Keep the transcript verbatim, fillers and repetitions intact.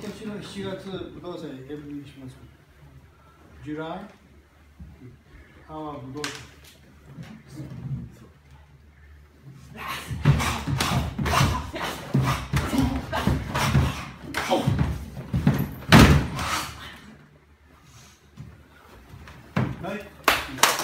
年のしちがつ武道祭 エムブイ します。ジュライハワ武道祭。はい。